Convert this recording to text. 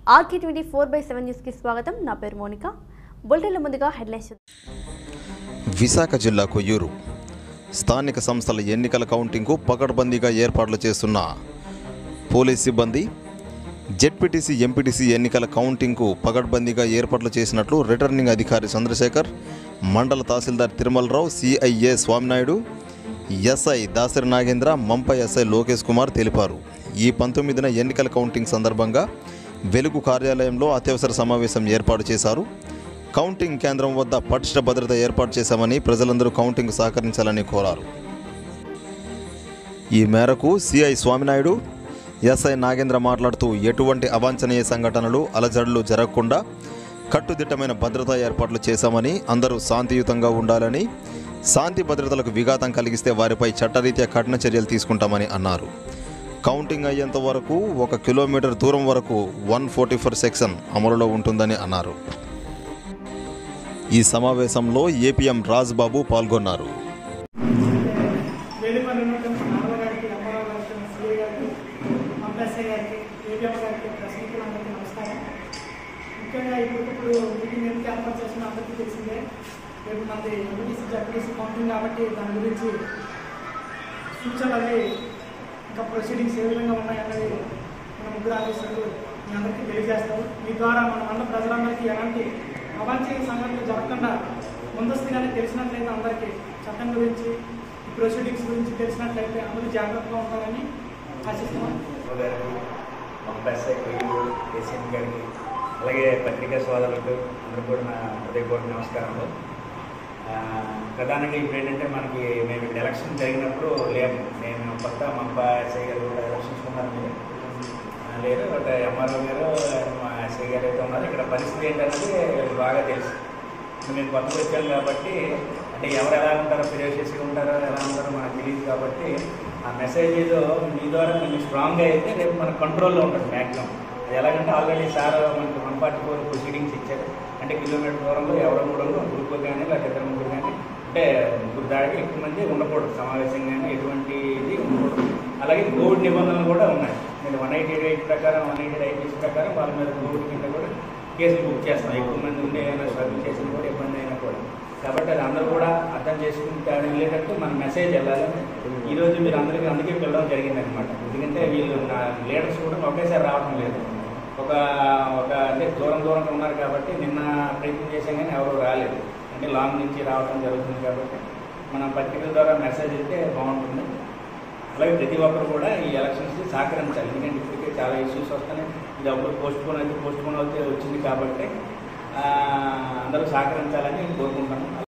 RK24/7 news కి స్వాగతం. నా పేరు మోనిక. బులెటిన్ల ముందుగా హెడ్లైన్స్. విశాఖ జిల్లా కొయ్యూరు స్థానిక సంస్థల ఎన్నికల కౌంటింగ్కు పకడ్బందీగా ఏర్పాట్లు చేస్తున్న పోలీస్ సిబ్బంది జెడ్పీటీసీ ఎంపీటీసీ ఎన్నికల కౌంటింగ్కు పకడ్బందీగా ఏర్పాట్లు చేసినట్లు రిటర్నింగ్ అధికారి చంద్రశేఖర్, మండల తహసీల్దార్ తిరుమలరావు, సిఐఏ స్వామినాయుడు, ఎస్ఐ దాసరి నాగేంద్ర, మంప ఎస్ఐ లోకేష్ కుమార్ తెలిపారు. ఈ 19న ఎన్నికల కౌంటింగ్ సందర్భంగా వెలుగు కార్యాలయంలో అత్యవసర సమావేశం ఏర్పాటు చేశారు. కౌంటింగ్ కేంద్రం వద్ద పటిష్ట భద్రత ఏర్పాటు చేశామని, ప్రజలందరూ కౌంటింగ్ సహకరించాలని కోరారు. ఈ మేరకు సిఐ స్వామినాయుడు, ఎస్ఐ నాగేంద్ర మాట్లాడుతూ ఎటువంటి అవాంఛనీయ సంఘటనలు, అలజడులు జరగకుండా కట్టుదిట్టమైన భద్రతా ఏర్పాట్లు చేశామని, అందరూ శాంతియుతంగా ఉండాలని, శాంతి భద్రతలకు విఘాతం కలిగిస్తే వారిపై చట్టరీత్యా కఠిన చర్యలు తీసుకుంటామని అన్నారు. కౌంటింగ్ అయ్యేంత వరకు 1 కిలోమీటర్ దూరం వరకు 144 సెక్షన్ అమలులో ఉంటుందని అన్నారు. ఈ సమావేశంలో ఏపీఎం రాజ్బాబు పాల్గొన్నారు. ముఖ్యంగా ఇప్పుడు మీటింగ్ ఎందుకు ఏర్పాటు చేసిన అందరికీ తెలిసిందే. రేపు మనది ఎంపీటీసీ జడ్పీటీసీ కౌంటింగ్ కాబట్టి దాని గురించి సూచనలు అవి ఇంకా ప్రొసీడింగ్స్ ఏ విధంగా ఉన్నాయన్నది మన ముగ్గురు ఆఫీసర్లు మీ అందరికీ తెలియజేస్తారు. మీ ద్వారా మన ప్రజలందరికీ ఎలాంటి అవాంఛనీయ సంఘటనలు జరగకుండా ముందస్తుగానే తెలిసినట్లయితే అందరికీ చట్టం గురించి ఈ ప్రొసీడింగ్స్ గురించి తెలిసినట్లయితే అందరూ జాగ్రత్తగా ఉంటారని ఆశిస్తున్నాం. గారికి అలాగే పత్రికా సోదరులకు అందరూ కూడా నా హృదయపూర్వక నమస్కారాలు. ప్రధానంగా ఇప్పుడు ఏంటంటే మేము ఇక్కడ ఎలక్షన్ జరిగినప్పుడు లేము. నేను కొత్త మంప ఎస్ఐ గారు కూడా ఎలక్షన్స్ ఉన్నారు, లేదు ఒక ఎంఆర్ఓ గారు మా ఎస్ఐ గారు అయితే ఉన్నారు. ఇక్కడ పరిస్థితి ఏంటనేది బాగా తెలుసు. మేము కొత్తగా వచ్చాం కాబట్టి అంటే ఎవరు ఎలా ఉంటారో, ఫిరోషియస్గా ఉంటారో ఎలా ఉంటారో మనకు తెలియదు. కాబట్టి ఆ మెసేజ్ ఏదో మీ ద్వారా కొంచెం స్ట్రాంగ్గా అయితే రేపు మన కంట్రోల్లో ఉంటుంది మ్యాక్సిమం. అది ఎలాగంటే ఆల్రెడీ సార్ మనకి 144 ప్రొసీడింగ్స్ ఇచ్చారు. అంటే కిలోమీటర్ దూరంలో ఎవరో మూడో గ్రూప్ కానీ లేకపోతే 2-3 కానీ అంటే ముగ్గురు దాటి ఎక్కువ మంది ఉండకూడదు, సమావేశం కానీ ఎటువంటి ఇది ఉండకూడదు. అలాగే కోవిడ్ నిబంధనలు కూడా ఉన్నాయి. నేను 188 ప్రకారం 188 ఐపీసీ ప్రకారం వాళ్ళ మీద కోవిడ్ కింద కూడా కేసులు బుక్ చేస్తాం. ఎక్కువ మంది ఉండే ఏమైనా స్ట్రగుల్ చేసిన కూడా ఇబ్బంది అయినా కూడా. కాబట్టి అది అందరూ కూడా అర్థం చేసుకుంటే వెళ్ళేటట్టు మన మెసేజ్ వెళ్ళాలని ఈరోజు మీరు అందరికీ అందుకే వెళ్ళడం జరిగిందనమాట. ఎందుకంటే వీళ్ళు నా లీడర్స్ కూడా ఒకేసారి రావడం లేదు, ఒక అంటే దూరంగా ఉన్నారు. కాబట్టి నిన్న ప్రయత్నం చేసాం కానీ ఎవరు రాలేదు, అంటే లాంగ్ నుంచి రావడం జరుగుతుంది. కాబట్టి మన పత్రికల ద్వారా మెసేజ్ అయితే బాగుంటుంది. అలాగే ప్రతి ఒక్కరు కూడా ఈ ఎలక్షన్స్కి సహకరించాలి. ఎందుకంటే ఇప్పటికే చాలా ఇష్యూస్ వస్తున్నాయి. ఇది అప్పుడు పోస్ట్పోన్ అయితే వచ్చింది. కాబట్టి అందరూ సహకరించాలని కోరుకుంటాను.